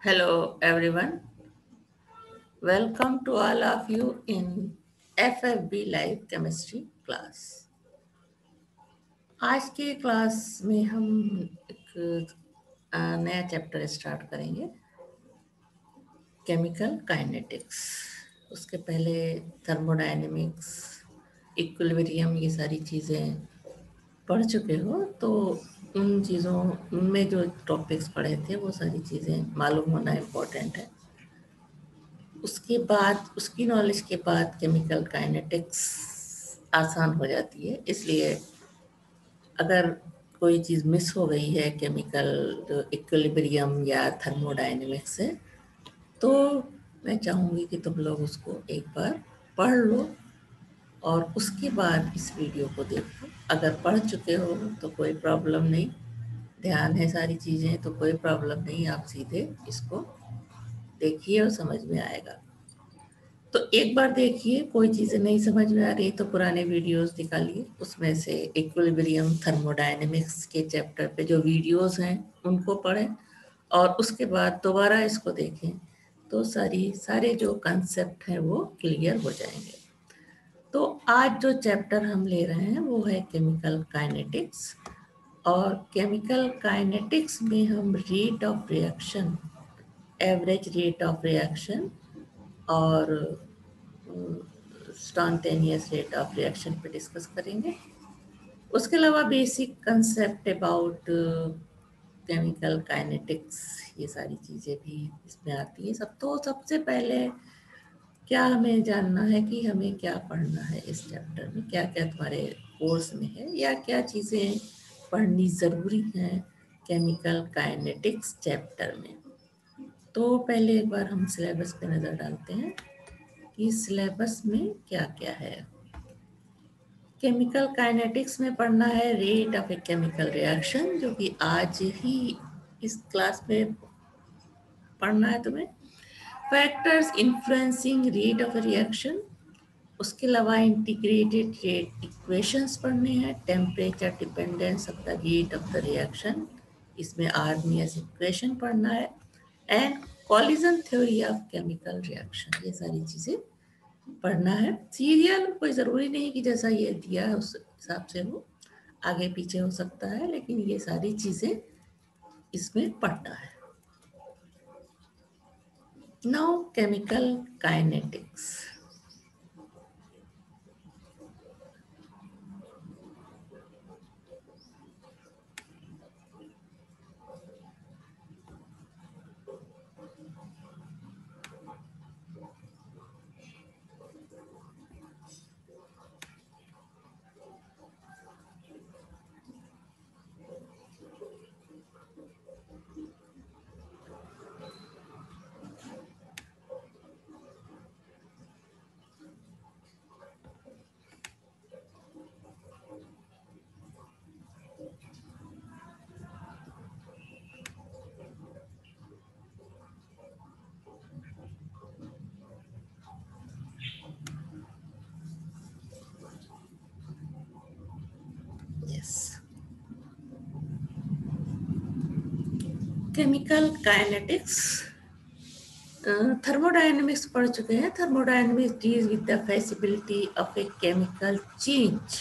Hello, everyone. Welcome to all of you in FFB Live Chemistry class. आज के class में हम एक नया चैप्टर स्टार्ट करेंगे, केमिकल काइनेटिक्स। उसके पहले थर्मोडायनेमिक्स, इक्विलिब्रियम, ये सारी चीज़ें पढ़ चुके हो, तो उन चीज़ों में जो टॉपिक्स पढ़े थे वो सारी चीज़ें मालूम होना इम्पोर्टेंट है। उसके बाद उसकी नॉलेज के बाद केमिकल काइनेटिक्स आसान हो जाती है। इसलिए अगर कोई चीज़ मिस हो गई है केमिकल इक्विलिब्रियम या थर्मोडायनेमिक्स से, तो मैं चाहूँगी कि तुम लोग उसको एक बार पढ़ लो और उसके बाद इस वीडियो को देखो। अगर पढ़ चुके हो तो कोई प्रॉब्लम नहीं, ध्यान है सारी चीज़ें, तो कोई प्रॉब्लम नहीं, आप सीधे इसको देखिए और समझ में आएगा। तो एक बार देखिए, कोई चीज़ें नहीं समझ में आ रही तो पुराने वीडियोस निकालिए, उसमें से इक्विलिब्रियम थर्मोडायनेमिक्स के चैप्टर पे जो वीडियोस हैं उनको पढ़ें और उसके बाद दोबारा इसको देखें, तो सारे जो कंसेप्ट हैं वो क्लियर हो जाएंगे। तो आज जो चैप्टर हम ले रहे हैं वो है केमिकल काइनेटिक्स, और केमिकल काइनेटिक्स में हम rate of reaction, average rate of reaction और स्पॉन्टेनियस रेट ऑफ रिएक्शन पे डिस्कस करेंगे। उसके अलावा basic concept about chemical kinetics, ये सारी चीज़ें भी इसमें आती हैं। सबसे पहले क्या हमें जानना है कि हमें क्या पढ़ना है इस चैप्टर में, क्या क्या तुम्हारे कोर्स में है या क्या चीज़ें पढ़नी ज़रूरी हैं केमिकल काइनेटिक्स चैप्टर में। तो पहले एक बार हम सिलेबस पे नज़र डालते हैं कि सिलेबस में क्या क्या है। केमिकल काइनेटिक्स में पढ़ना है rate of a chemical reaction, जो कि आज ही इस क्लास में पढ़ना है तुम्हें। Factors influencing rate of reaction, उसके अलावा इंटीग्रेटेड रेट इक्वेशंस पढ़ने हैं। Temperature dependence of the rate of the reaction, इसमें आर्मियस इक्वेशन पढ़ना है। And collision theory of chemical reaction, ये सारी चीज़ें पढ़ना है। सीरियल कोई ज़रूरी नहीं कि जैसा ये दिया है उस हिसाब से हो, आगे पीछे हो सकता है, लेकिन ये सारी चीज़ें इसमें पढ़ना है। Now chemical kinetics. Yes, chemical kinetics. Thermodynamics पढ़ चुके हैं। Thermodynamics deals with the feasibility of a chemical change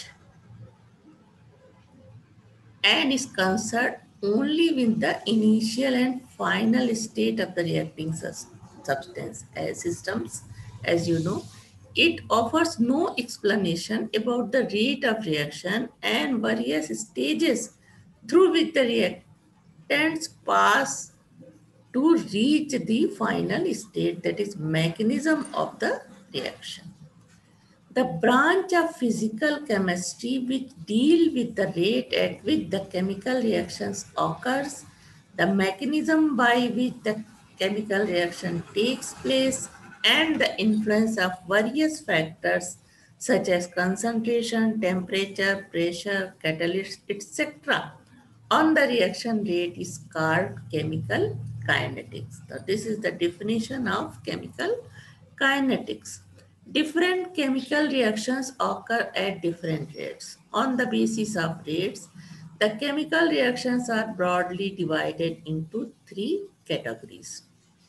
and is concerned only with the initial and final state of the reacting substance as systems. As you know, it offers no explanation about the rate of reaction and various stages through which the reactants pass to reach the final state, that is mechanism of the reaction. The branch of physical chemistry which deal with the rate at which the chemical reactions occurs, the mechanism by which the chemical reaction takes place, and the influence of various factors such as concentration, temperature, pressure, catalyst, etc. on the reaction rate is called chemical kinetics. So this is the definition of chemical kinetics. Different chemical reactions occur at different rates. On the basis of rates, the chemical reactions are broadly divided into three categories.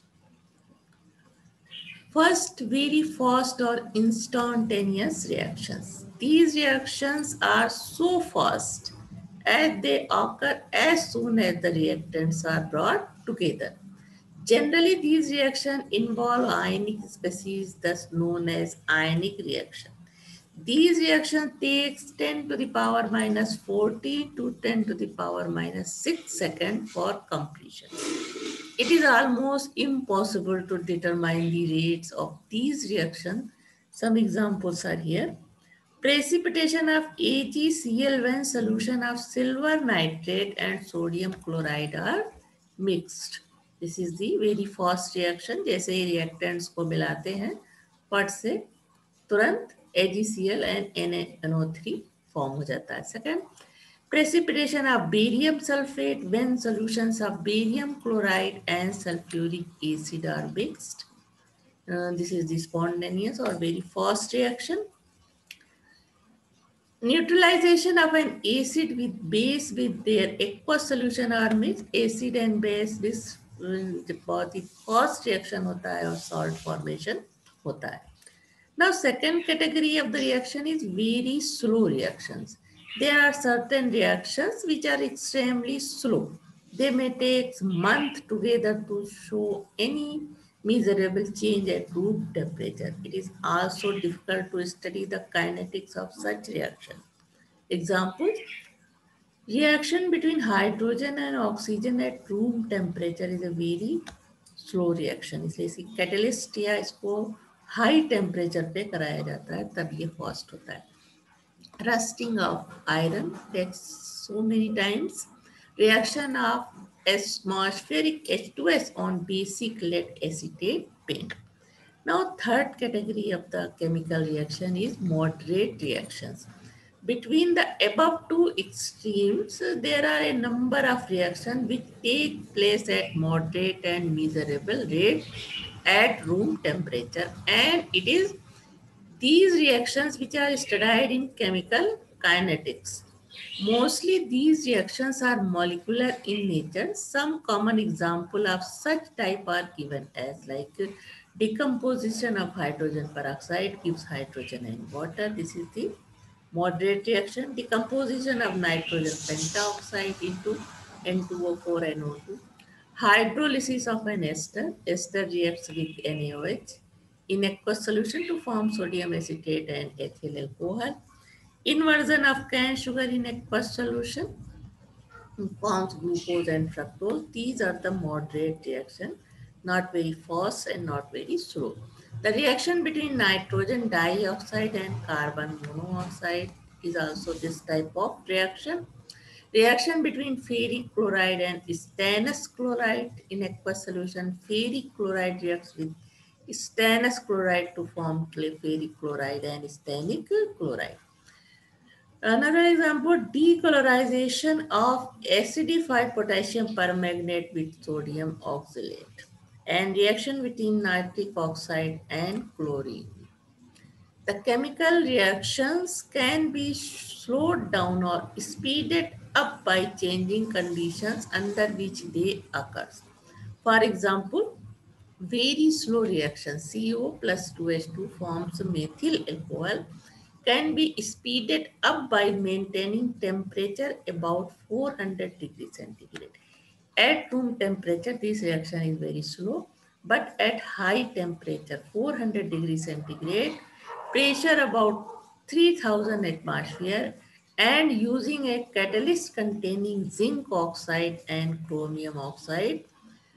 First, very fast or instantaneous reactions. These reactions are so fast as they occur as soon as the reactants are brought together. Generally, these reactions involve ionic species, thus known as ionic reaction. These reactions takes 10 to the power minus 40 to 10 to the power minus 6 seconds for completion. It is almost impossible to determine the rates of these reactions. Some examples are here. Precipitation of AgCl when solution of silver nitrate and sodium chloride are mixed. This is the very fast reaction. जैसे ही reactants को मिलाते हैं फट से तुरंत AgCl and NaNO3 form हो जाता है. Second, precipitation of barium sulfate when solutions of barium chloride and sulfuric acid are mixed. This is the spontaneous or very fast reaction. Neutralization of an acid with base with their aqueous solution are mixed. Acid and base this बहुत ही fast reaction होता है और salt formation होता है. Now, second category of the reaction is very slow reactions. There are certain reactions which are extremely slow. They may take months together to show any measurable change at room temperature. It is also difficult to study the kinetics of such reaction. Examples: reaction between hydrogen and oxygen at room temperature is a very slow reaction, इसलिए इसकी catalyst या इसको high temperature पे कराया जाता है तब ये फास्ट होता है. Rusting of iron takes so many times. Reaction of atmospheric H2S on basic lead acetate paint. Now, third category of the chemical reaction is moderate reactions. Between the above two extremes, there are a number of reactions which take place at moderate and measurable rate at room temperature, and it is these reactions which are studied in chemical kinetics. Mostly these reactions are molecular in nature. Some common example of such type are given as like decomposition of hydrogen peroxide gives hydrogen and water. This is the moderate reaction. Decomposition of nitrogen pentoxide into N2O4 and O2. Hydrolysis of an ester. Ester reacts with NaOH in aqueous solution to form sodium acetate and ethyl alcohol. Inversion of cane sugar in aqueous solution forms glucose and fructose. These are the moderate reaction, not very fast and not very slow. The reaction between nitrogen dioxide and carbon monoxide is also this type of reaction. Reaction between ferric chloride and stannous chloride in aqueous solution. Ferric chloride reacts with stannous chloride to form ferric chloride and stannic chloride. Another example, decolorization of acidified potassium permanganate with sodium oxalate and reaction between nitric oxide and chlorine. The chemical reactions can be slowed down or speeded up by changing conditions under which they occur. For example, very slow reaction CO plus 2H2 forms methyl alcohol can be speeded up by maintaining temperature about 400 degrees centigrade. At room temperature, this reaction is very slow, but at high temperature, 400 degrees centigrade, pressure about 3000 atmosphere, and using a catalyst containing zinc oxide and chromium oxide,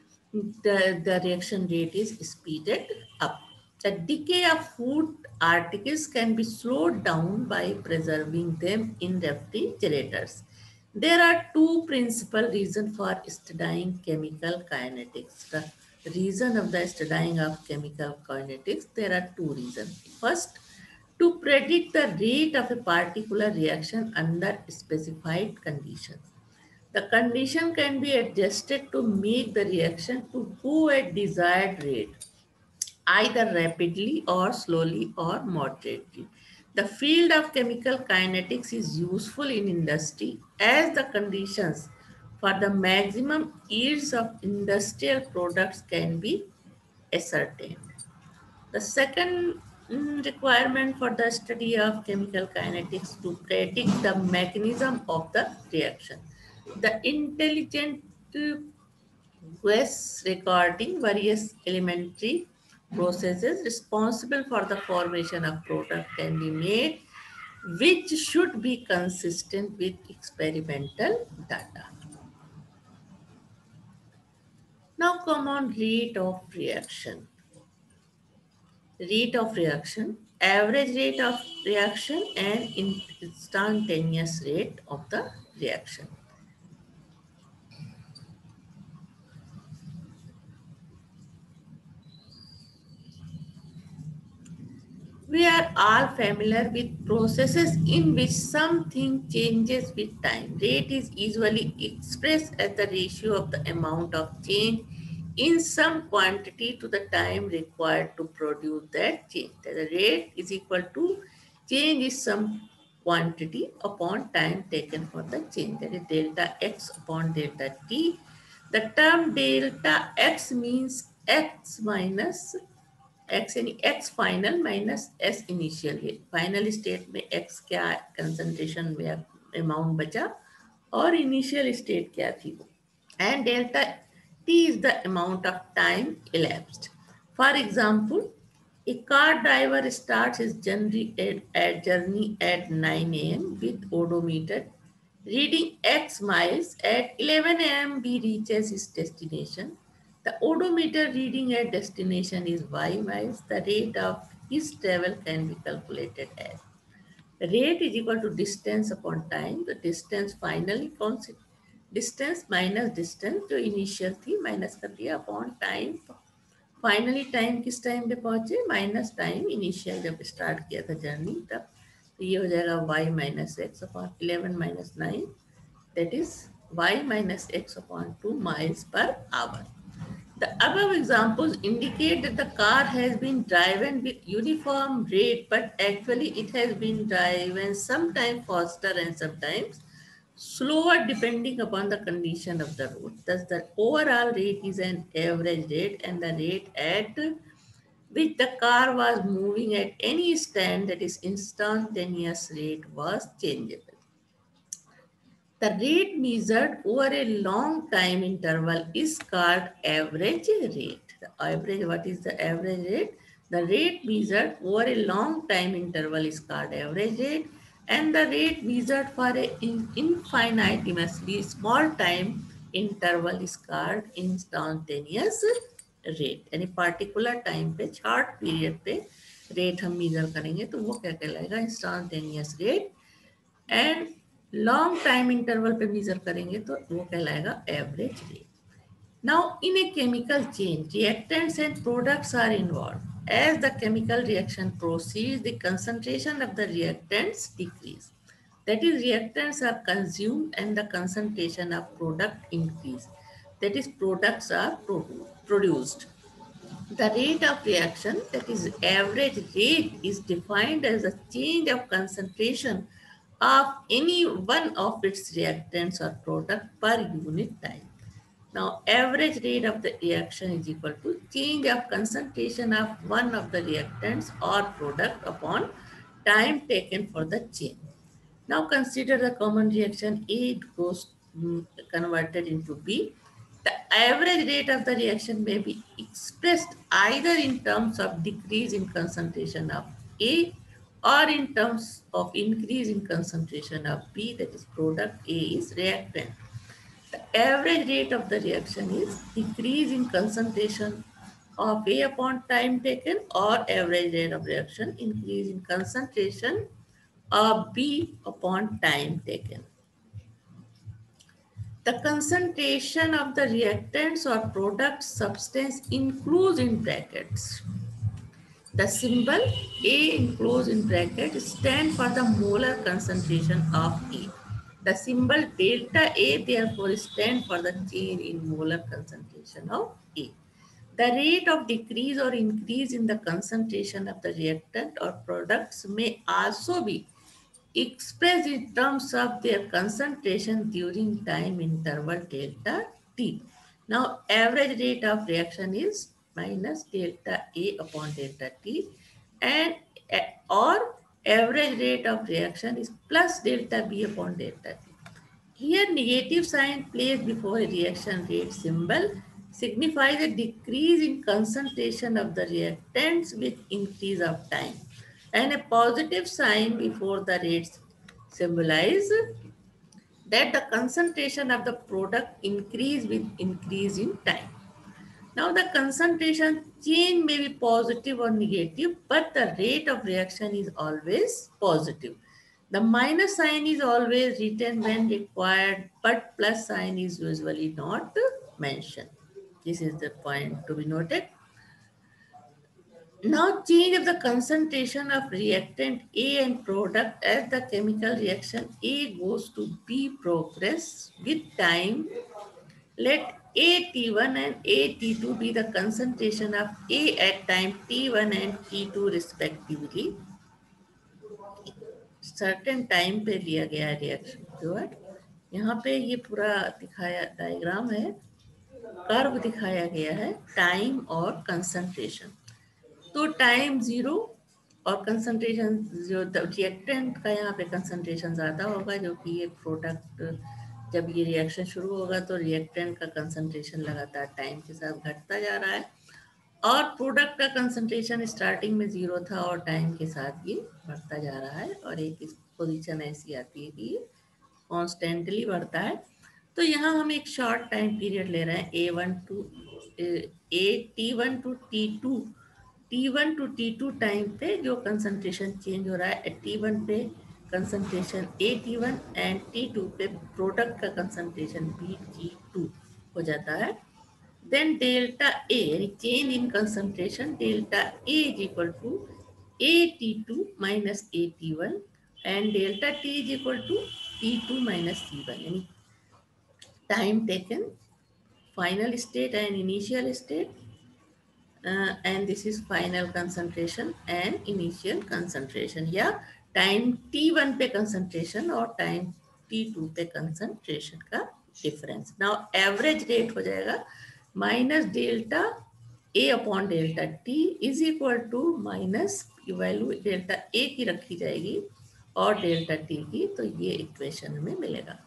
the reaction rate is speeded up. The decay of food articles can be slowed down by preserving them in refrigerators. There are two principal reasons for studying chemical kinetics. The reason of the studying of chemical kinetics, there are two reasons. First, to predict the rate of a particular reaction under specified conditions. The condition can be adjusted to make the reaction to go at desired rate, either rapidly or slowly or moderately. The field of chemical kinetics is useful in industry as the conditions for the maximum yields of industrial products can be ascertained. The second requirement for the study of chemical kinetics to predict the mechanism of the reaction. The intelligent quest recording various elementary processes responsible for the formation of product can be made, which should be consistent with experimental data. Now come on rate of reaction. Rate of reaction, average rate of reaction and instantaneous rate of the reaction. We are all familiar with processes in which something changes with time. Rate is usually expressed as the ratio of the amount of change in some quantity to the time required to produce that change. The rate is equal to change is some quantity upon time taken for the change. That is delta x upon delta t. The term delta x means x minus x यानी x final minus s initial है final state में x क्या concentration में amount बचा और initial state क्या थी वो and delta t is the amount of time elapsed. For example, a car driver starts his journey at 9 a.m. with odometer reading x miles. At 11 a.m. he reaches his destination. The odometer reading at destination is y miles. The rate of his travel can be calculated as rate is equal to distance upon time. The distance finally distance minus distance जो initial थी minus कर दिया upon time finally time किस time पे पहुंचे minus time initial जब start किया था जर्नी तब तो ये हो जाएगा y minus X upon 11 minus 9 that is y minus X upon 2 miles per hour. The above examples indicate that the car has been driven with uniform rate, but actually it has been driven sometimes faster and sometimes slower depending upon the condition of the road. Thus, the overall rate is an average rate, and the rate at which the car was moving at any stand, that is instantaneous rate, was changeable. The rate measured over a long time interval is called average rate. The average, what is the average rate? The rate measured over a long time interval is called average rate, and the rate measured for a infinitesimally small time interval is called instantaneous rate. यानी particular time पे short period पे rate हम measure करेंगे तो वो क्या कहलाएगा instantaneous rate. And long time interval पे मेजर करेंगे तो वो कहलाएगा average rate. Now, in a chemical change, reactants and products are involved. As the chemical reaction proceeds, the concentration of the reactants decrease. That is, reactants are consumed and the concentration of product increase. That is, products are produced. The rate of reaction, that is average rate, is defined as a change of concentration of any one of its reactants or product per unit time. Now, average rate of the reaction is equal to change of concentration of one of the reactants or product upon time taken for the change. Now consider the common reaction A goes converted into B. The average rate of the reaction may be expressed either in terms of decrease in concentration of A or in terms of increase in concentration of B, that is product A is reactant. The average rate of the reaction is decrease in concentration of A upon time taken or average rate of reaction increase in concentration of B upon time taken. The concentration of the reactants or product substance includes in brackets. The symbol A enclosed in bracket stand for the molar concentration of A. The symbol delta A therefore stand for the change in molar concentration of A. The rate of decrease or increase in the concentration of the reactant or products may also be expressed in terms of their concentration during time interval delta T. Now, average rate of reaction is minus delta A upon delta T, and or average rate of reaction is plus delta B upon delta T. Here negative sign placed before a reaction rate symbol signifies a decrease in concentration of the reactants with increase of time, and a positive sign before the rates symbolize that the concentration of the product increase with increase in time. Now the concentration change may be positive or negative, but the rate of reaction is always positive. The minus sign is always written when required, but plus sign is usually not mentioned. This is the point to be noted. Now change of the concentration of reactant A and product as the chemical reaction A goes to B progress with time. Let AT1 and AT2 be the concentration of A at time T1 and T2 respectively. Certain time पे लिया गया reaction जो है यहाँ पे ये पूरा दिखाया डायग्राम है, कर्व दिखाया गया है टाइम और कंसंट्रेशन। तो टाइम 0 और कंसंट्रेशन जो रिएक्टेंट का यहाँ पे कंसंट्रेशन ज़्यादा होगा, जो कि ये प्रोडक्ट जब ये रिएक्शन शुरू होगा तो रिएक्टेंट का कंसंट्रेशन लगातार टाइम के साथ घटता जा रहा है, और प्रोडक्ट का कंसंट्रेशन स्टार्टिंग में 0 था और टाइम के साथ ये बढ़ता जा रहा है, और एक पोजीशन ऐसी आती है कि कॉन्स्टेंटली बढ़ता है। तो यहाँ हम एक शॉर्ट टाइम पीरियड ले रहे हैं T1 टू T2 टाइम पे जो कंसंट्रेशन चेंज हो रहा है। T1 पे कंसंट्रेशन AT1 एंड T2 पे प्रोडक्ट का कंसंट्रेशन BT2 हो जाता है। Then delta A, यानी change in concentration, delta A is equal to AT2 minus AT1 and delta T is equal to T2 minus T1, यानी time taken, final state and initial state, and this is final concentration and initial concentration, या time T1 पे concentration और time T2 पे concentration का difference. Now average rate हो जाएगा minus delta A upon delta T is equal to minus value delta A की रखी जाएगी और डेल्टा टी की, तो ये इक्वेशन में मिलेगा।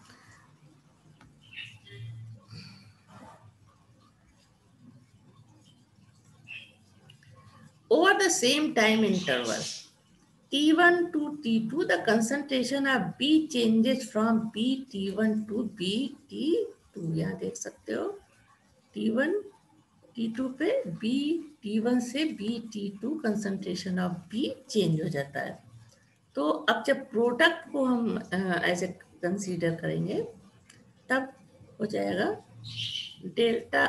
Over the same time interval T1 to T2 the concentration of B changes from BT1 to BT2, यहाँ देख सकते हो T1 T2 पे B T1 से BT2 concentration of B change हो जाता है। तो अब जब प्रोडक्ट को हम एज ए कंसीडर करेंगे तब हो जाएगा delta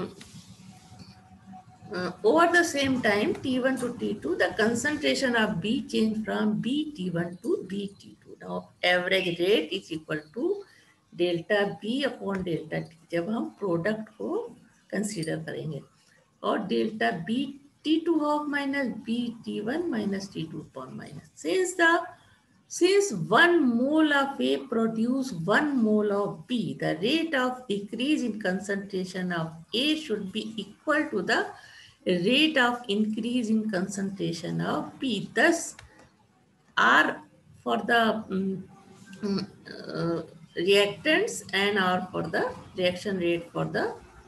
over the same time T1 to T2 the concentration of B change from BT1 to BT2. Now average rate is equal to delta B upon delta T जब हम product को consider करेंगे, और delta B T2 half minus B T1 minus T2 upon minus. Since 1 mole of A produce 1 mole of B, the rate of decrease in concentration of A should be equal to the rate of increase in concentration of B. Thus, R for the reactants and R for the reaction rate for the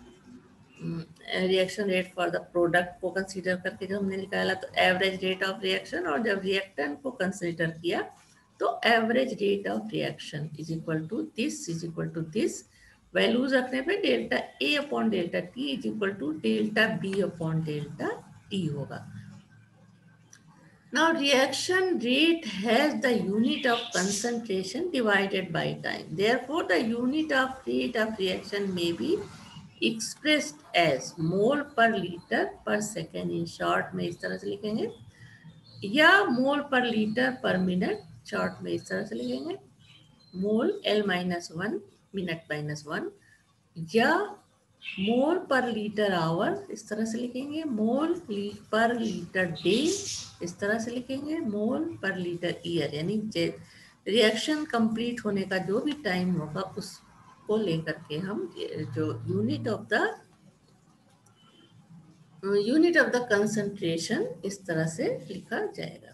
product को consider करके जो हमने निकाला, तो average rate of reaction, और जब reactant को consider किया तो average rate of reaction is equal to this values रखने पे delta A upon delta T is equal to delta B upon delta T होगा। Now reaction rate has the unit of concentration divided by time. Therefore, the unit of rate of reaction may be expressed as mole per liter per second in short में इस तरह से लिखेंगे, या मोल per litre पर minute short में इस तरह से लिखेंगे, मोल L-1 मिनट -1, या मोल पर लीटर आवर इस तरह से लिखेंगे, मोल पर लीटर डे इस तरह से लिखेंगे, मोल पर लीटर ईयर, यानी रिएक्शन कंप्लीट होने का जो भी टाइम होगा उसको लेकर के हम जो unit of the unit of the concentration इस तरह से लिखा जाएगा।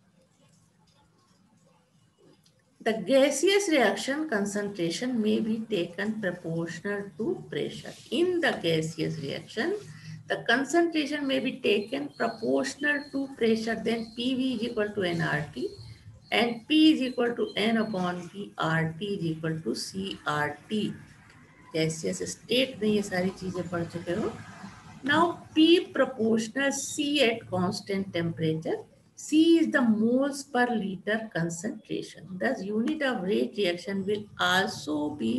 The gaseous reaction concentration may be taken proportional to pressure. In the gaseous reaction, the concentration may be taken proportional to pressure. Then PV is equal to nRT and P is equal to N upon P, RT is equal to CRT. Gaseous state में ये सारी चीजें पढ़ चुके हो। Now P proportional C at constant temperature. C is the moles per liter concentration. Thus, unit of rate reaction will also be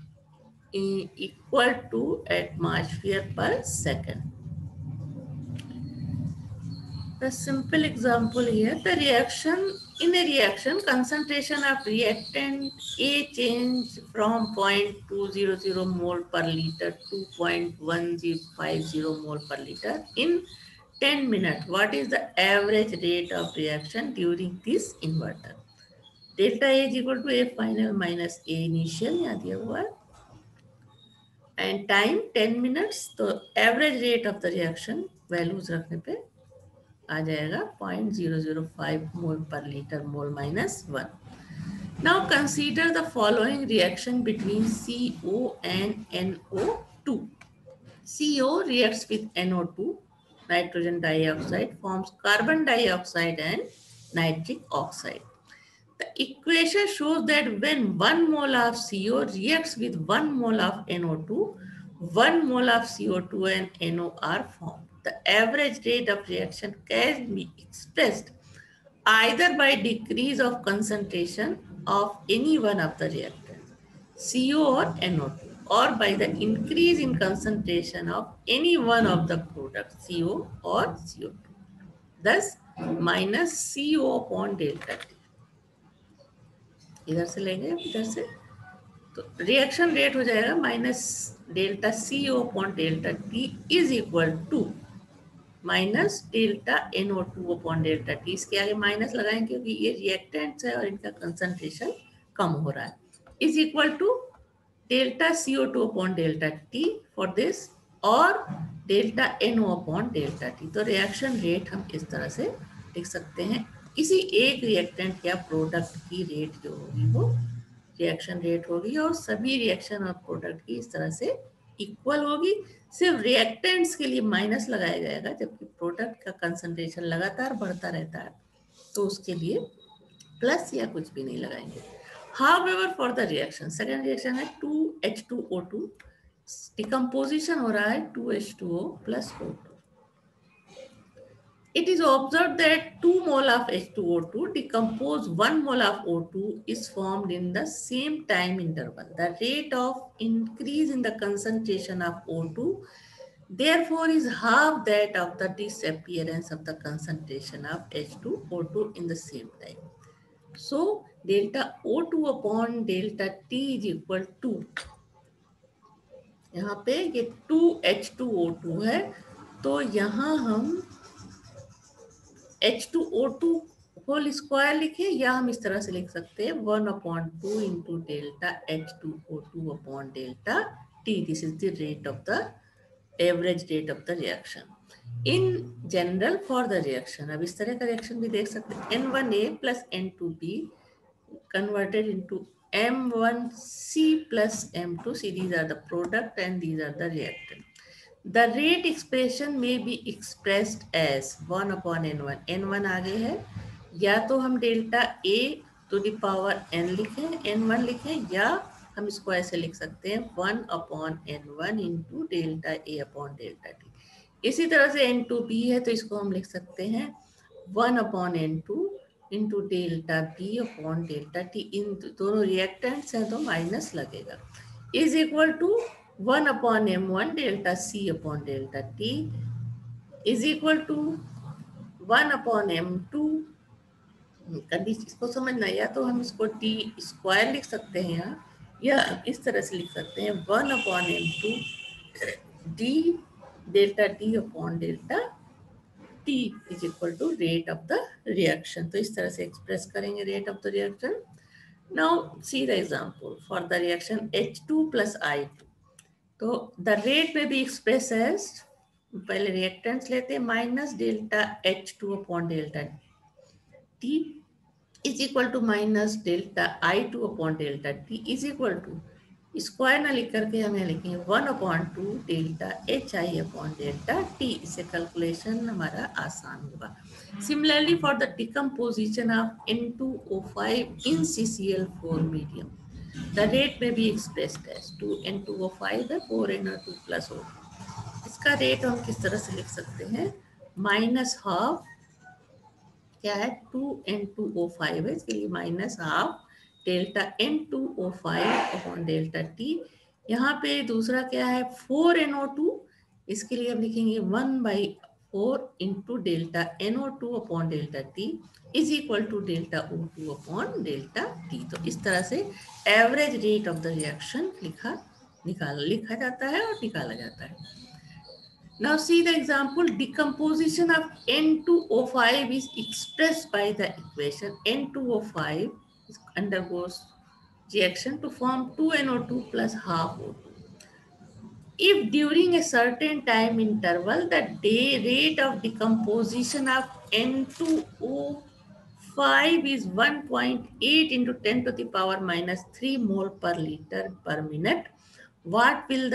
equal to atmosphere per second. The simple example here, the reaction, in a reaction, concentration of reactant A change from 0.200 mole per liter to 0.1050 mole per liter in 10 minutes. What is the average rate of reaction during this inverter? Delta A is equal to A final minus A initial, यहाँ दिया हुआ है, and time 10 minutes. तो average rate of the reaction values रखने पे आ जाएगा 0.005 mole per litre mole minus 1. Now consider the following reaction between CO and NO2. CO reacts with NO2, nitrogen dioxide, forms carbon dioxide and nitric oxide. The equation shows that when 1 mole of CO reacts with 1 mole of NO2, 1 mole of CO2 and NO are formed. The average rate of reaction can be expressed either by decrease of concentration of any one of the reactants, CO or NO2, or by the increase in concentration of any one of the products, CO or CO2. Thus, minus CO upon delta T. इधर से लेंगे इधर से, तो reaction rate हो जाएगा minus delta CO upon delta T is equal to minus delta NO2 upon delta T. इसके आगे माइनस लगाएंगे क्योंकि ये रिएक्टेंट्स है और इनका कंसंट्रेशन कम हो रहा है, is equal to delta CO2 upon delta T for this और delta NO upon delta T. तो रिएक्शन रेट हम इस तरह से लिख सकते हैं। किसी एक रिएक्टेंट या प्रोडक्ट की रेट जो होगी वो रिएक्शन रेट होगी और सभी रिएक्शन और प्रोडक्ट की इस तरह से इक्वल होगी। सिर्फ रिएक्टेंट्स के लिए माइनस लगाया जाएगा, जबकि प्रोडक्ट का कंसंट्रेशन लगातार बढ़ता रहता है तो उसके लिए प्लस या कुछ भी नहीं लगाएंगे। However, for the reaction, second reaction है 2H2O2, डिकम्पोजिशन हो रहा है 2H2O plus O2. It is observed that 2 mole of H2O2 decompose 1 mole of O2 is formed in the same time interval. The rate of increase in the concentration of O2 therefore is half that of the disappearance of the concentration of H2O2 in the same time. So delta O2 upon delta T is equal to, यहाँ पे ये 2H2O2 है तो यहाँ हम H2O2 whole square लिखे या हम इस तरह से लिख सकते हैं 1/2 into delta H2O2 upon delta T. This is the rate of the average rate of the reaction. In general for the reaction, अब इस तरह का रिएक्शन भी देख सकते हैं, N1A plus N2B converted into M1C plus M2C. These are the product and these are the reactant. The rate expression may be expressed as 1/N1. N1 आगे है, या तो हम delta A to the power N लिखें, N1 लिखें, या हम इसको ऐसे लिख सकते हैं 1/N1 into delta A upon delta T. इसी तरह से N2B है तो इसको हम लिख सकते हैं 1/N2 into delta B upon delta T. इन दोनों रिएक्टेंट्स हैं तो माइनस लगेगा, is equal to 1/M1 delta C upon delta T is equal to 1/M2. Condition इसको समझना, या तो हम इसको T स्क्वायर लिख सकते हैं यहाँ, या इस तरह से लिख सकते हैं 1/M2 D delta T upon delta T is equal to rate of the reaction. तो इस तरह से एक्सप्रेस करेंगे rate of the reaction. Now see the example for the reaction H2 plus I2. So the rate may be expressed as पहले reactants लेते हैं, minus delta H2 upon delta T is equal to minus delta I2 upon delta T is equal to, square ना लिख करके हमें लिखेंगे 1/2 delta HI upon delta T। इससे calculation हमारा आसान होगा। Similarly for the decomposition of N2O5 in CCl4 medium, the rate may be expressed as 2N2O5 है, 4NO2 प्लस O। इसका रेट हम किस तरह से लिख सकते हैं, माइनस हाफ, क्या है 2N2O5 है, इसके लिए minus half delta N2O5 upon delta T। यहाँ पे दूसरा क्या है 4NO2, इसके लिए हम लिखेंगे 1/4 into delta NO2 upon delta T is equal to delta O2 upon delta T। तो इस तरह से average rate of the reaction लिखा जाता है और निकाला जाता है। Now see the example, decomposition of N2O5 is expressed by the equation N2O5 undergoes reaction to form 2NO2 plus half O2. If during a certain time interval, the rate of decomposition of N2O5 is 1.8 into 10 to the power minus 3 mole per liter per minute, what will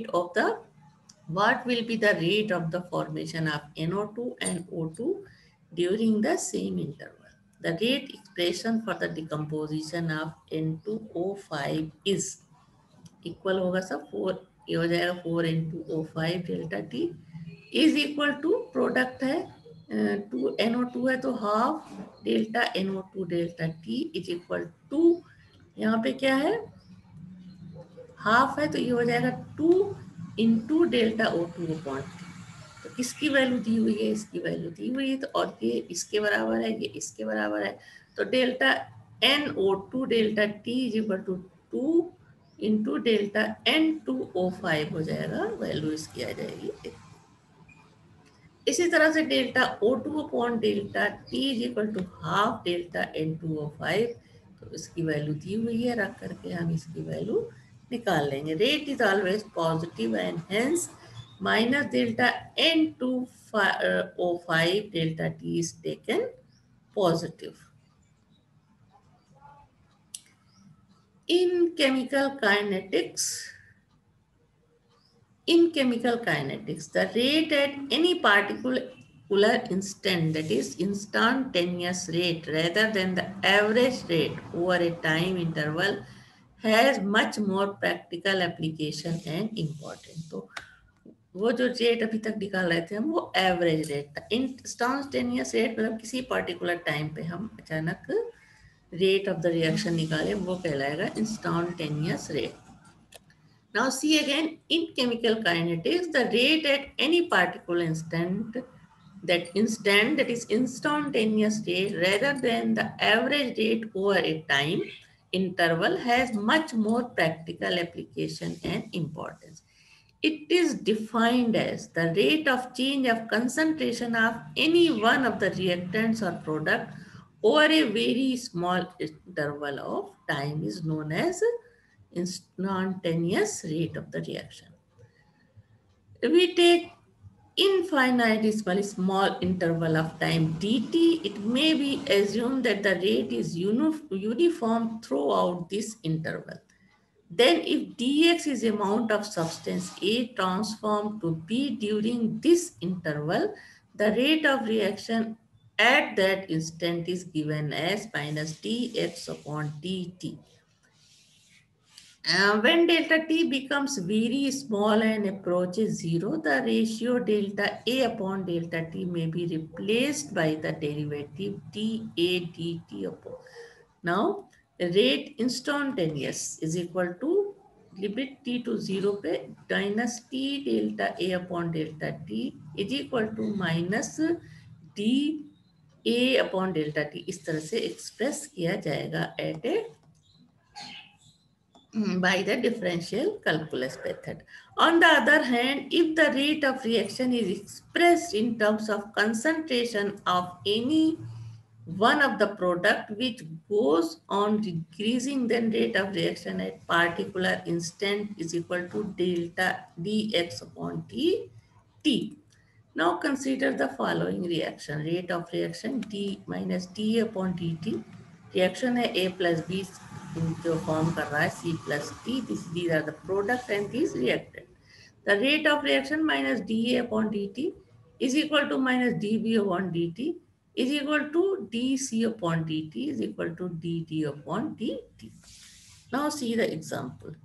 be the rate of the formation of NO2 and O2 during the same interval? The rate expression for the decomposition of N2O5 is equal होगा सब 4, ये हो जाएगा 4N2O5 delta T is equal to, product है 2NO2 है तो half delta NO2 delta T is equal to, यहाँ पे क्या है हाफ है तो ये हो जाएगा 2 into delta O2 upon T। तो किसकी वैल्यू दी हुई है, इसकी वैल्यू दी हुई है, तो और ये इसके बराबर है, ये इसके बराबर है, तो delta NO2 delta T is equal to 2 into delta N2O5 हो जाएगा, वैल्यू इसकी आ जाएगी। इसी तरह से delta O2 upon delta T is equal to half delta N2O5, तो इसकी वैल्यू दी हुई है, रख करके हम इसकी वैल्यू निकाल लेंगे। Rate is always positive and hence minus delta N2O5 delta T is taken positive. In chemical kinetics, the rate at any particular instant, that is instantaneous rate rather than the average rate over a time interval, has much more practical application and important. तो वो जो rate अभी तक निकाल रहे थे हम, वो एवरेज रेट था। इंस्टेंटेनियस रेट मतलब किसी पर्टिकुलर टाइम पे हम अचानक रेट ऑफ द रिएक्शन निकाले, वो कहलाएगा instantaneous rate. Now see again, in chemical kinetics, the rate at any particular instant, that is instantaneous rate rather than the average rate over a time interval, has much more practical application and importance. It is defined as the rate of change of concentration of any one of the reactants or product over a very small interval of time is known as instantaneous rate of the reaction. If we take infinitesimal small interval of time dt, it may be assumed that the rate is uniform throughout this interval. Then if dx is amount of substance A transformed to B during this interval, the rate of reaction at that instant is given as minus dx upon dt. When delta T becomes very small and approaches zero, the ratio delta A upon delta T may be replaced by the derivative dA dt upon. Now, rate instantaneous is equal to limit T to 0 पे minus T delta A upon delta T is equal to minus D A upon delta T। इस तरह से express किया जाएगा at a by the differential calculus method. On the other hand, if the rate of reaction is expressed in terms of concentration of any one of the product which goes on decreasing, then rate of reaction at particular instant is equal to delta dx upon t. Now consider the following reaction. Rate of reaction D minus D upon dt. Reaction है A plus B जो form कर रहा है C plus D. These are the product and these reactant. The rate of reaction minus dA upon dt is equal to minus dB upon dt is equal to dC upon dt is equal to dt upon dt. Now see the example.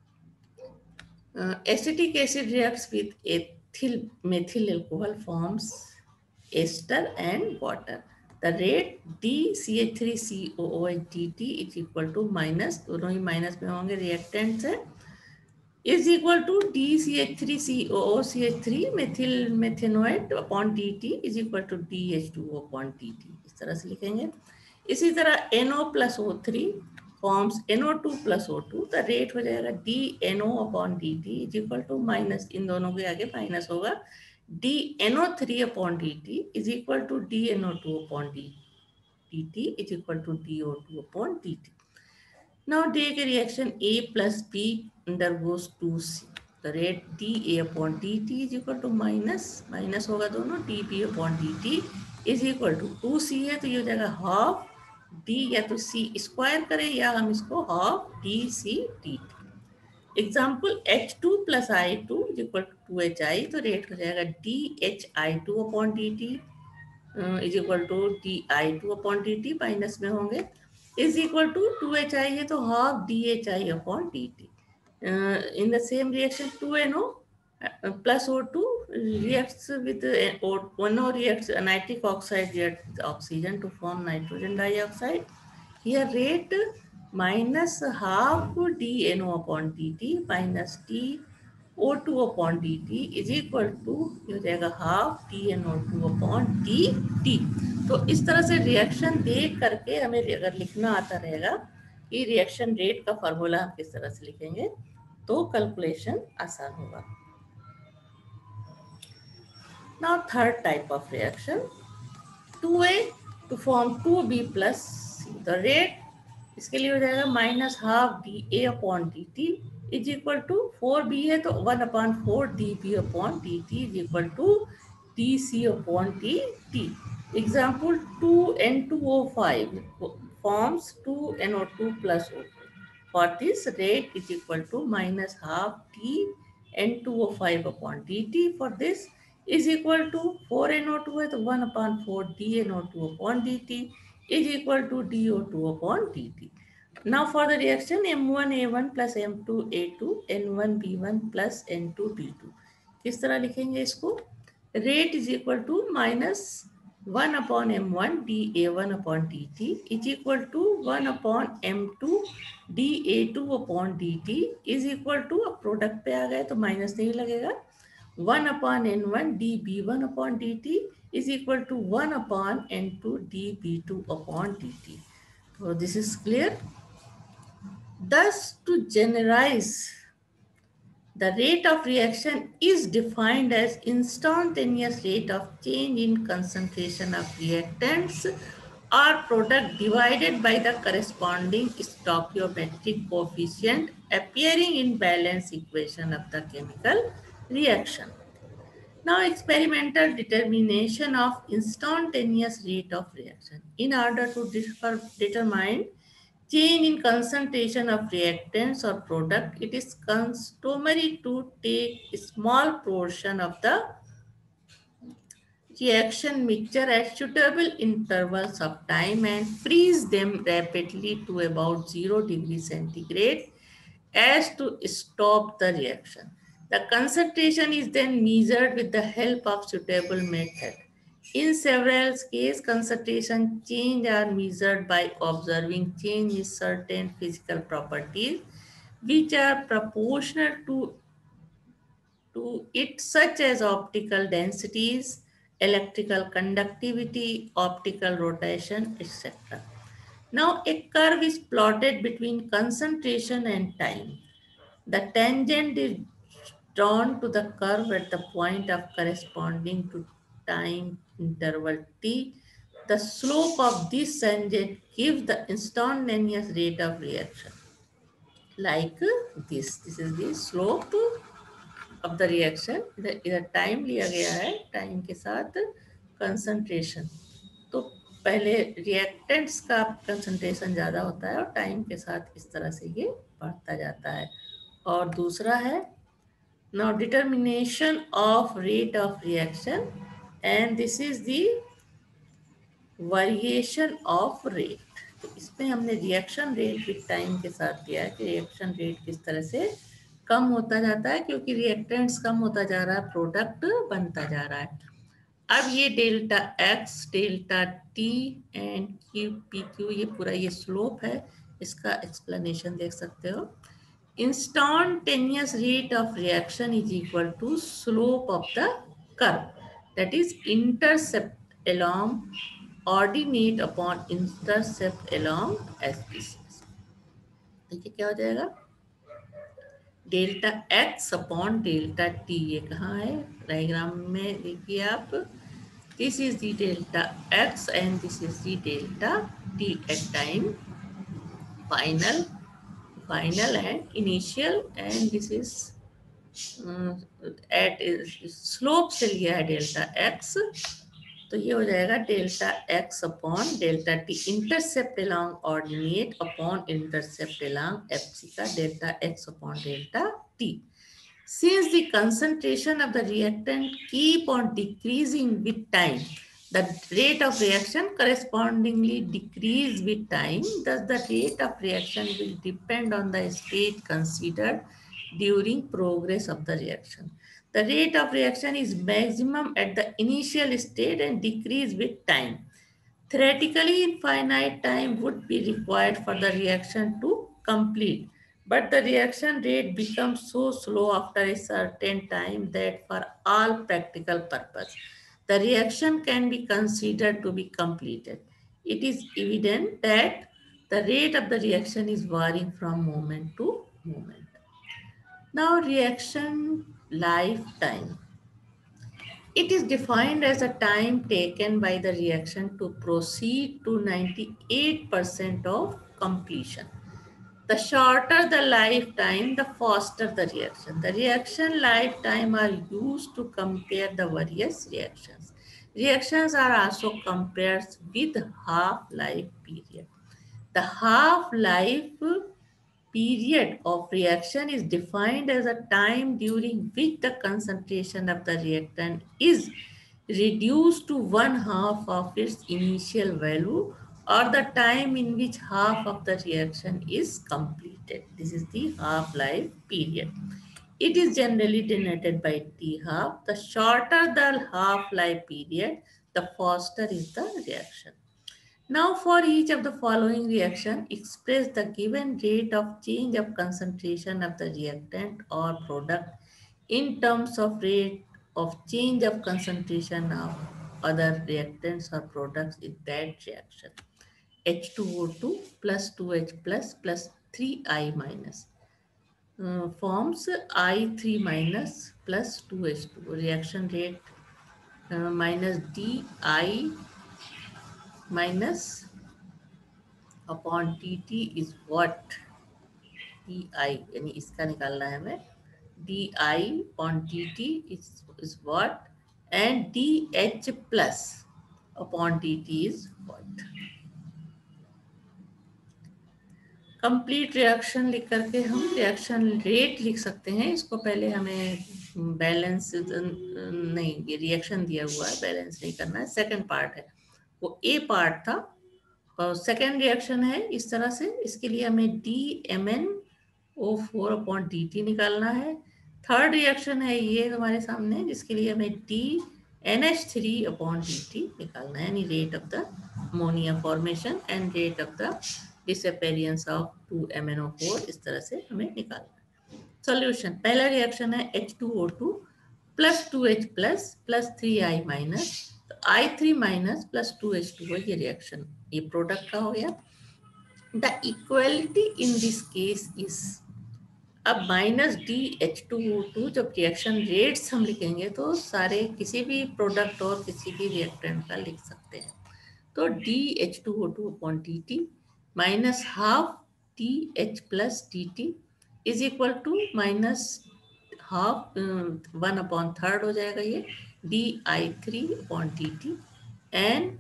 Acetic acid reacts with ethyl methyl alcohol forms ester and water. The rate DCH3COOH dt is equal to minus दोनों ही minus में होंगे reactants है is equal to DCH3COOCH3 methyl methanoate upon dt is equal to DH2O upon dt. इस तरह से लिखेंगे. इसी तरह NO plus O3 forms NO2 plus O2. The rate हो जाएगा DNO upon dt is equal to minus इन दोनों के आगे माइनस होगा DNO3 upon dt is equal to DNO2 upon dt is equal to DO2 upon dt. Now take a reaction A plus B undergoes 2C. The rate dA upon dt is equal to minus होगा दोनों dB upon dt is equal to 2C है तो ये हो जाएगा half D या तो C square करें या हम इसको half DC dt. Example H2 plus I2 is equal to 2HI तो रेट हो जाएगा DHI2 upon dt is equal to DI2 upon dt minus में होंगे is equal to 2HI है तो half DHI upon dt. In the same reaction 2NO plus O2 reacts with 1O reacts nitric oxide reacts with oxygen to form nitrogen dioxide. Here rate minus half DNO upon dt minus O2 upon dt is equal to हो जाएगा half DNO2 upon dt. तो इस तरह से reaction देख करके हमें अगर लिखना आता रहेगा कि रिएक्शन रेट का फॉर्मूला हम किस तरह से लिखेंगे तो कैलकुलेशन आसान होगा. Now third type of reaction 2A to form 2B plus C. The rate इसके लिए हो जाएगा minus half D A upon D T is equal to 4b है तो 1/4 db अपॉन dt is equal to dc अपॉन dt. Example 2N2O5 forms 2NO2 plus O2. For this rate is equal to minus half N2O5 upon dt. For this is equal to 4NO2 है तो 1/4 DNO2 upon dt is equal to DO2 upon dt. Now for the reaction M1A1 plus M2A2 N1B1 plus N2B2 किस तरह लिखेंगे इसको. Rate is equal to minus 1 upon M1 dA1 upon dt is equal to 1 upon M2 dA2 upon dt is equal to अब product पे आ गए तो minus नहीं लगेगा 1 upon N1 dB1 upon dt is equal to 1 upon N2 dB2 upon dt. So this is clear. Thus to generalize the rate of reaction is defined as instantaneous rate of change in concentration of reactants or product divided by the corresponding stoichiometric coefficient appearing in balance equation of the chemical reaction. Now experimental determination of instantaneous rate of reaction. In order to determine change in concentration of reactants or product, it is customary to take a small portion of the reaction mixture at suitable intervals of time and freeze them rapidly to about 0 degrees centigrade as to stop the reaction. The concentration is then measured with the help of suitable method. In several cases, concentration change are measured by observing change in certain physical properties which are proportional to it, such as optical densities, electrical conductivity, optical rotation, etc. Now, a curve is plotted between concentration and time. The tangent is drawn to the curve at the point of corresponding to time interval t. The slope of this tangent gives the instantaneous rate of reaction. Like this. This is the slope of the reaction, इधर time लिया गया है, time के साथ concentration. तो पहले reactants का concentration ज़्यादा होता है और टाइम के साथ इस तरह से ये बढ़ता जाता है। और दूसरा है now determination of rate of reaction, and this is the variation of rate. तो इसमें हमने रिएक्शन रेट विद टाइम के साथ दिया है कि रिएक्शन रेट किस तरह से कम होता जाता है, क्योंकि रिएक्टेंट्स कम होता जा रहा है, प्रोडक्ट बनता जा रहा है। अब ये delta X, delta T and Q P Q, ये पूरा ये स्लोप है, इसका एक्सप्लेनेशन देख सकते हो। Instantaneous rate of reaction is equal to slope of the curve, that is intercept along ordinate upon intercept along SPCs। देखिए क्या हो जाएगा, delta X upon delta T, ये कहाँ है डायग्राम में, देखिए आप, this is the delta X and this is the delta T at time final and initial, and this is at slope से लिया है डेल्टा एक्स, तो ये हो जाएगा delta X upon delta T, intercept along ordinate upon intercept along F C का delta X upon delta T. Since the concentration of the reactant keep on decreasing with time, the rate of reaction correspondingly decrease with time. Thus, the rate of reaction will depend on the stage considered during progress of the reaction. The rate of reaction is maximum at the initial state and decrease with time. Theoretically, infinite time would be required for the reaction to complete, but the reaction rate becomes so slow after a certain time that for all practical purpose, the reaction can be considered to be completed. It is evident that the rate of the reaction is varying from moment to moment. Now, reaction lifetime. It is defined as the time taken by the reaction to proceed to 98% of completion. The shorter the lifetime, the faster the reaction. The reaction lifetime are used to compare the various reactions. Reactions are also compared with half-life period. The half-life period of reaction is defined as a time during which the concentration of the reactant is reduced to one half of its initial value, or the time in which half of the reaction is completed. This is the half-life period. It is generally denoted by T half. The shorter the half-life period, the faster is the reaction. Now for each of the following reaction, express the given rate of change of concentration of the reactant or product in terms of rate of change of concentration of other reactants or products in that reaction. H2O2 plus 2H plus 3I minus forms I3 minus plus 2H2. Reaction rate minus DI minus upon T T is what, D I यानी इसका निकालना है हमें, D I upon T T is what, and D H plus upon T T is what. Complete reaction लिख करके हम reaction rate लिख सकते हैं। इसको पहले हमें बैलेंस नहीं, ये रिएक्शन दिया हुआ है, बैलेंस नहीं करना है, सेकंड पार्ट है, वो ए पार्ट था और सेकेंड रिएक्शन है इस तरह से। इसके लिए हमें DMnO4 अपॉन dt निकालना है। थर्ड रिएक्शन है ये हमारे सामने, जिसके लिए हमें DNH3 अपॉन dt निकालना है, यानी rate of the ammonia formation and rate of the disappearance of 2MnO4, इस तरह से हमें निकालना है। सॉल्यूशन, पहला रिएक्शन है H2O2 plus 2H plus 3I minus, तो I3 माइनस प्लस 2H2 ये रिएक्शन, ये प्रोडक्ट का हो गया। The equality in this case is, अब माइनस DH2O2, जब रिएक्शन रेट्स हम लिखेंगे तो सारे किसी भी प्रोडक्ट और किसी भी रिएक्टेंट का लिख सकते हैं। तो DH2O2 अपॉन dt minus half TH plus dt is equal to minus half 1/3 हो जाएगा ये di3/dt and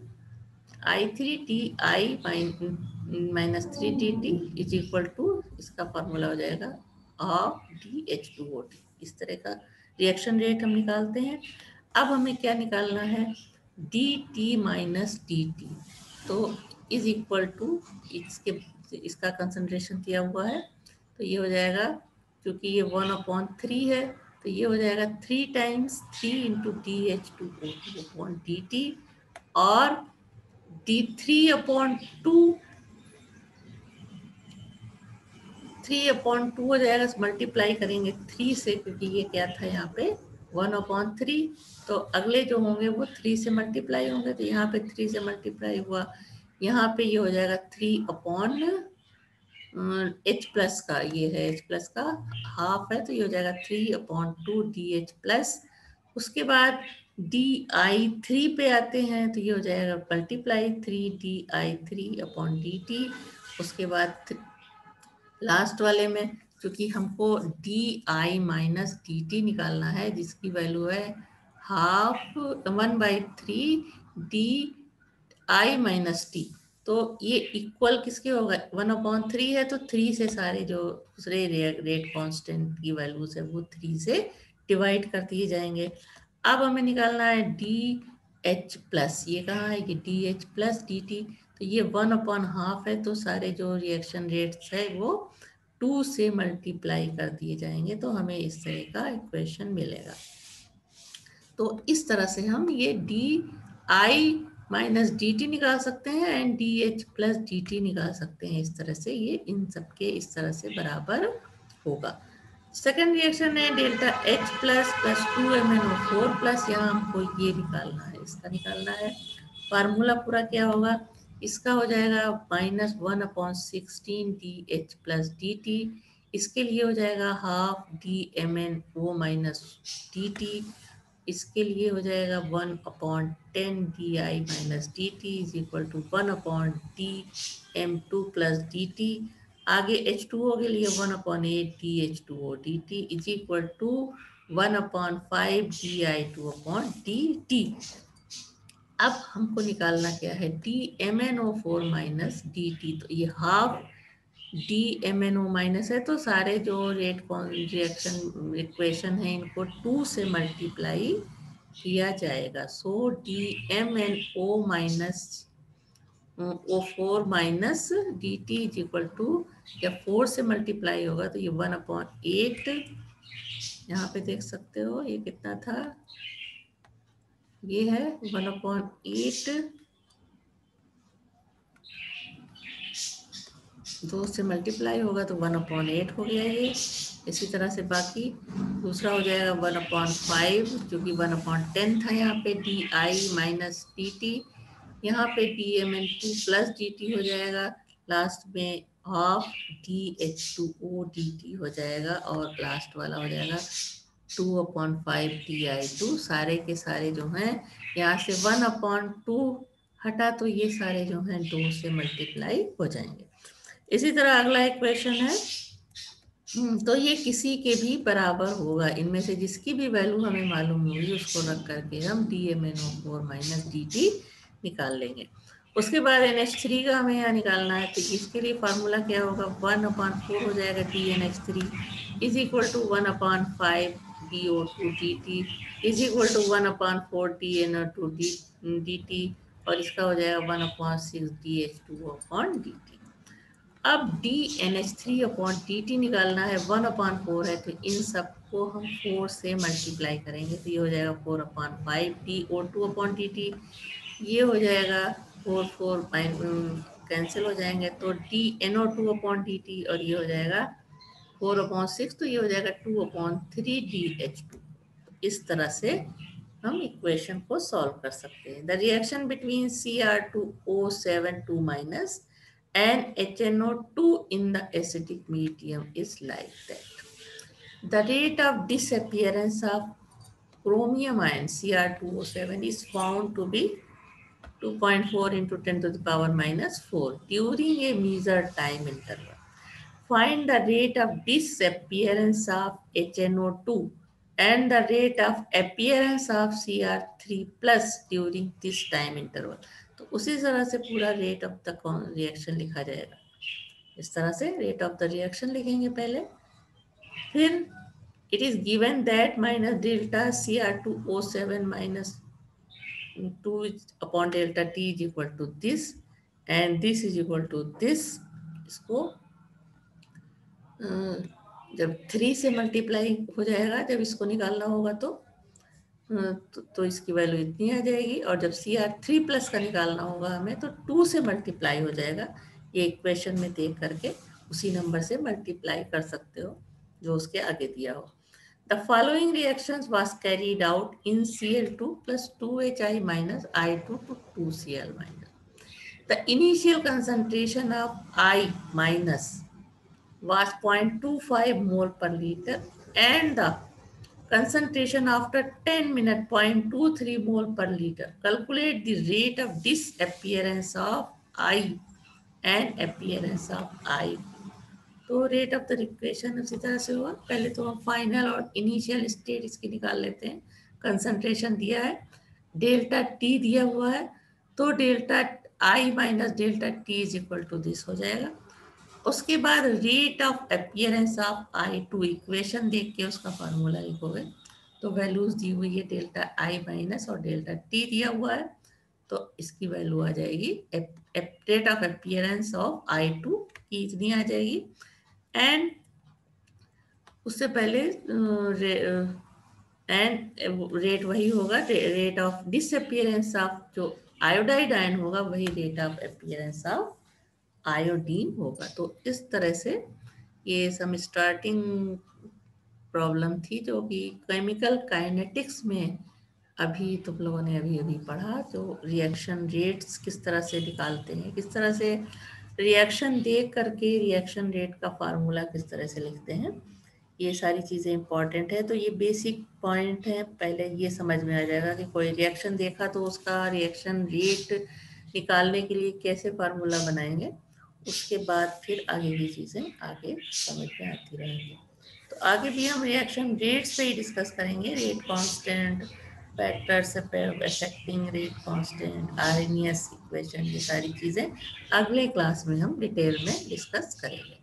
I3 -3 dt is equal to, इसका फॉर्मूला हो जाएगा हाफ DH2OT। इस तरह का रिएक्शन रेट हम निकालते हैं। अब हमें क्या निकालना है, dt माइनस dt, तो इज इक्वल टू इसका कंसंट्रेशन दिया हुआ है, तो ये हो जाएगा, क्योंकि ये 1/3 है, तो ये हो जाएगा 3 टाइम्स 3 इंटू DH2O2/dt और D3/2 3/2 हो जाएगा, मल्टीप्लाई करेंगे 3 से, क्योंकि ये क्या था यहाँ पे 1/3, तो अगले जो होंगे वो 3 से मल्टीप्लाई होंगे, तो यहाँ पे 3 से मल्टीप्लाई हुआ, यहाँ पे ये हो जाएगा 3/H प्लस का, ये है H प्लस का हाफ है, तो ये हो जाएगा 3/2 DH प्लस। उसके बाद DI3 पे आते हैं, तो ये हो जाएगा मल्टीप्लाई 3di3/dt। उसके बाद लास्ट वाले में, क्योंकि हमको di माइनस dt निकालना है, जिसकी वैल्यू है हाफ 1/3 di माइनस टी, तो ये इक्वल किसके होगा, 1/3 है, तो 3 से सारे जो दूसरे रेट कांस्टेंट की वैल्यूज है वो 3 से डिवाइड कर दिए जाएंगे। अब हमें निकालना है DH प्लस, ये कहाँ है, ये DH प्लस dt, तो ये 1/2 है, तो सारे जो रिएक्शन रेट्स है वो 2 से मल्टीप्लाई कर दिए जाएंगे, तो हमें इस तरह का इक्वेशन मिलेगा। तो इस तरह से हम ये di माइनस dt निकाल सकते हैं एंड dH प्लस dt निकाल सकते हैं। इस तरह से ये इन सबके इस तरह से बराबर होगा। सेकेंड रिएक्शन है delta H plus plus 2MnO4 plus, यहाँ हमको ये निकालना है, इसका निकालना है। फार्मूला पूरा क्या होगा, इसका हो जाएगा -1/16 DH प्लस dt, इसके लिए हो जाएगा हाफ DMnO माइनस dt, इसके लिए हो जाएगा 1/10 di minus dt is equal to 1/dm2 plus dt। आगे H2O के लिए 1/8 DH2O dt is equal to 1/5 di2/dt। अब हमको निकालना क्या है, DMnO4 माइनस dt, तो ये हाफ DMnO माइनस है, तो सारे जो रिएक्शन इक्वेशन है इनको 2 से मल्टीप्लाई किया जाएगा। So DMnO minus O4 minus dt is equal to, जब 4 से मल्टीप्लाई होगा तो ये 1/8, यहाँ पे देख सकते हो ये कितना था, ये है 1/8, 2 से मल्टीप्लाई होगा तो 1/8 हो गया ये। इसी तरह से बाकी दूसरा हो जाएगा 1/5, क्योंकि 1/10 था यहाँ पे di माइनस dt, यहाँ पे DMn2 प्लस dt हो जाएगा, लास्ट में हाफ DH2O dt हो जाएगा, और लास्ट वाला हो जाएगा 2/5 di2। सारे के सारे जो हैं यहाँ से 1/2 हटा, तो ये सारे जो हैं 2 से मल्टीप्लाई हो जाएंगे। इसी तरह अगला इक्वेशन है, तो ये किसी के भी बराबर होगा, इनमें से जिसकी भी वैल्यू हमें मालूम होगी उसको रख करके हम DMnO4 माइनस dt निकाल लेंगे। उसके बाद NH3 का हमें यहाँ निकालना है, तो इसके लिए फार्मूला क्या होगा, 1/4 हो जाएगा DNH3 is equal to 1/5 DO2 dt is equal to 1/4 DNO2 dt, और इसका हो जाएगा 1/6 DH2/dt। अब DNH3/dt निकालना है, 1/4 है, तो इन सबको हम 4 से मल्टीप्लाई करेंगे, तो ये हो जाएगा 4/5 DO2/dt, ये हो जाएगा 4 कैंसिल हो जाएंगे, तो DNO2/dt, और ये हो जाएगा 4/6, तो ये हो जाएगा 2/3 DH2। इस तरह से हम इक्वेशन को सॉल्व कर सकते हैं। The reaction between Cr2O7 2 minus and HNO2 in the acidic medium is like that. The rate of disappearance of chromium ion Cr2O7 is found to be 2.4 into 10 to the power minus 4 during a measured time interval. Find the rate of disappearance of HNO2 and the rate of appearance of CR3 plus during this time interval. तो उसी तरह से पूरा rate of the reaction लिखा जाएगा। इस तरह से रेट ऑफ द रिएक्शन लिखेंगे पहले, फिर it is given that minus delta Cr2O7 minus 2 upon delta T is equal to this and this is equal to this। इसको जब 3 से मल्टीप्लाई हो जाएगा, जब इसको निकालना होगा तो इसकी वैल्यू इतनी आ जाएगी, और जब Cr3 प्लस का निकालना होगा हमें तो 2 से मल्टीप्लाई हो जाएगा। ये इक्वेशन में देख करके उसी नंबर से मल्टीप्लाई कर सकते हो जो उसके आगे दिया हो। The following reactions was carried out in Cl2 plus 2Hi minus I2 to 2Cl minus। The initial concentration of I minus was 0.25 mole per liter and the concentration after 10 minutes 0.23 mole per liter। Calculate the rate of disappearance of I and appearance of I। तो rate of the equation उसी तरह से हुआ। पहले तो हम final और initial state इसकी निकाल लेते हैं। कंसंट्रेशन दिया है, डेल्टा टी दिया हुआ है, तो delta I minus delta T is equal to this हो जाएगा। उसके बाद rate of appearance of I2 equation देख के उसका फार्मूला लिखोगे। तो वैल्यूज दी हुई है, डेल्टा आई माइनस और डेल्टा टी दिया हुआ है, तो इसकी वैल्यू आ जाएगी rate of appearance of I2 की इतनी आ जाएगी। एंड उससे पहले एंड रेट वही होगा, रेट ऑफ डिसअपीयरेंस ऑफ जो आयोडाइड आयन होगा वही rate of appearance of iodine होगा। तो इस तरह से ये सम स्टार्टिंग प्रॉब्लम थी जो कि केमिकल काइनेटिक्स में अभी तुम लोगों ने अभी अभी पढ़ा, जो रिएक्शन रेट्स किस तरह से निकालते हैं, किस तरह से रिएक्शन देख करके रिएक्शन रेट का फार्मूला किस तरह से लिखते हैं, ये सारी चीज़ें इंपॉर्टेंट है। तो ये बेसिक पॉइंट है, पहले ये समझ में आ जाएगा कि कोई रिएक्शन देखा तो उसका रिएक्शन रेट निकालने के लिए कैसे फार्मूला बनाएंगे। उसके बाद फिर आगे की चीज़ें आगे समझ में आती रहेंगी। तो आगे भी हम रिएक्शन रेट्स पे ही डिस्कस करेंगे, rate constant, factors affecting rate constant, Arrhenius equation, ये सारी चीज़ें अगले क्लास में हम डिटेल में डिस्कस करेंगे।